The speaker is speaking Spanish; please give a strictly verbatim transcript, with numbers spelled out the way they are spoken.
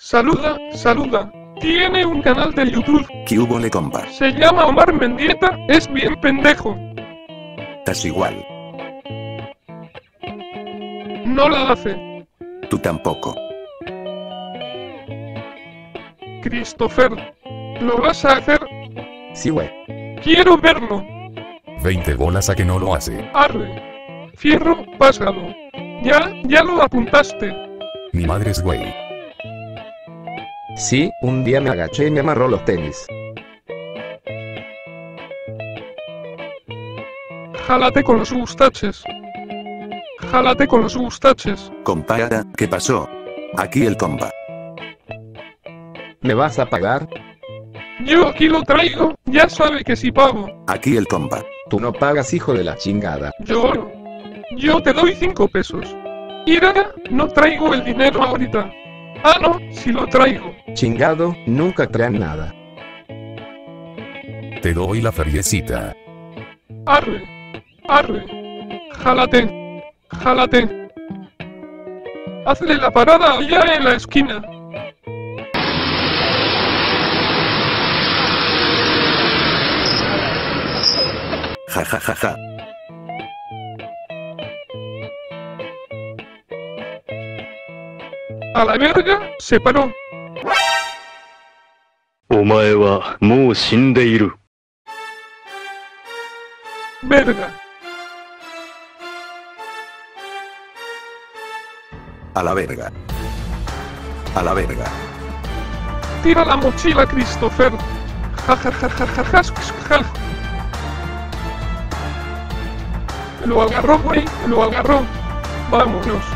Saluda, saluda. Tiene un canal de YouTube. ¿Qué hubo le compa? Se llama Omar Mendieta, es bien pendejo. Estás igual. No la hace. Tú tampoco. Christopher. ¿Lo vas a hacer? Sí, güey. Quiero verlo. veinte bolas a que no lo hace. Arre. Fierro, pásalo. Ya, ya lo apuntaste. Mi madre es güey. Sí, un día me agaché y me amarró los tenis. Jálate con los gustaches. Jálate con los gustaches. Compadre, ¿qué pasó? Aquí el compa. ¿Me vas a pagar? Yo aquí lo traigo, ya sabe que si pago. Aquí el compa. Tú no pagas, hijo de la chingada. Yo no. Yo te doy cinco pesos. Ira, no traigo el dinero ahorita. Ah, no, si lo traigo. Chingado, nunca traen nada. Te doy la feriecita. Arre. Arre. Jálate. Jálate. Hazle la parada allá en la esquina. Ja ja ja ja. A la verga, se paró. お前はもう死んでいる。 Verga. A la verga. A la verga. Tira la mochila, Christopher. Ja ja ja ja ja ja ja. Lo agarró, güey, lo agarró. Vámonos.